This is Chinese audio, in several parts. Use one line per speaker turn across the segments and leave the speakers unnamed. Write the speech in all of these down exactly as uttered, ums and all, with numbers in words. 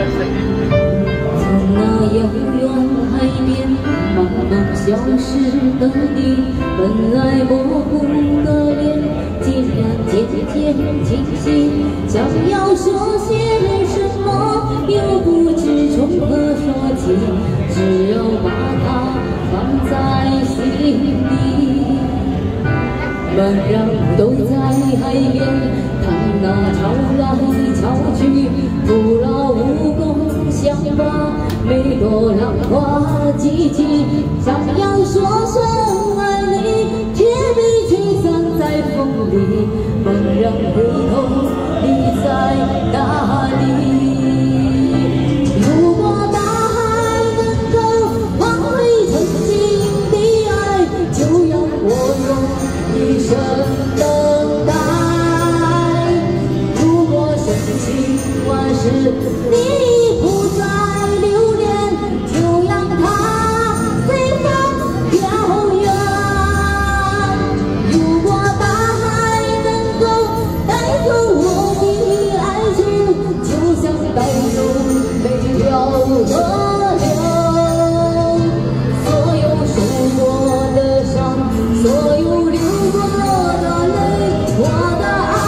从那遥远海边慢慢消失的你，本来模糊的脸，竟然渐渐清晰。想要说些什么，又不知从何说起，只有把它放在心底。茫然都在海边，看那潮来潮去，徒劳无功想把每朵浪花记起。想要说声爱你，却被吹散在风里。猛然回头，你在哪里？如果大海能够换回曾经的爱，就让我用一生等待。如果深情万事你不再留恋，就让它随风飘远。如果大海能够带走我的爱情，就像带走每条河流。所有受过的伤，所有流过的泪，我的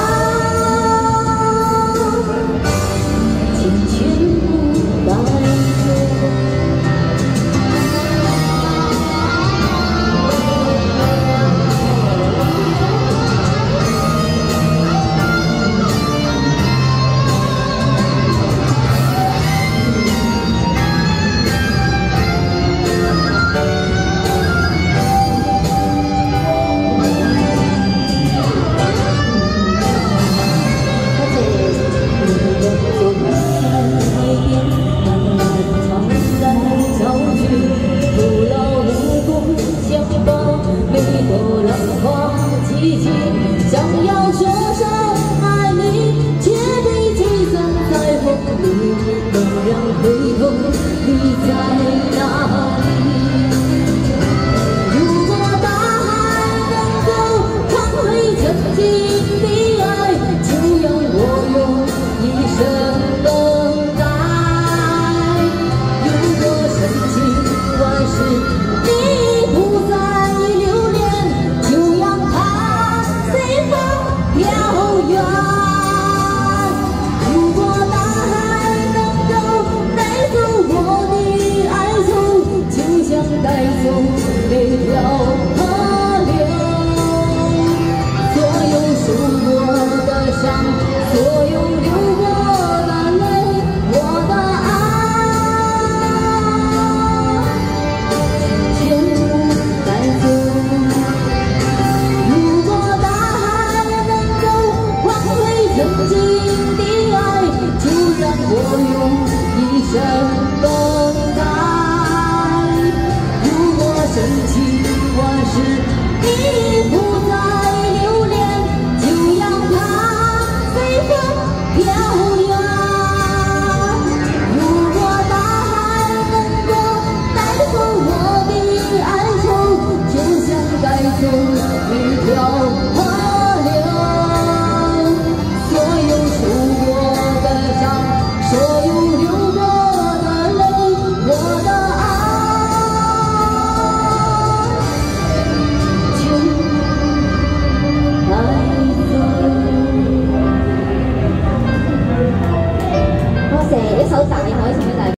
爱，请全部带走。想要说声爱你，却被吹散在风里。猛然回头，你在哪里？如果大海能够换回曾经的爱，就让我用一生等待。如果深情万事你不再留恋，就让它随风飘远。如果大海能够带走我的哀愁，就像带走每条河流。所有受过的伤，所有流过的泪，我的爱，全部带走。如果大海能够换回曾经的爱，就让我用一生等待。如果深情万事你不再留恋，就让它随风飘远。如果大海能够带走我的哀愁，就像带走每条河流。所有受过的伤，所有流过的泪，我的爱，全部带走。
多謝一首大海，請俾大家。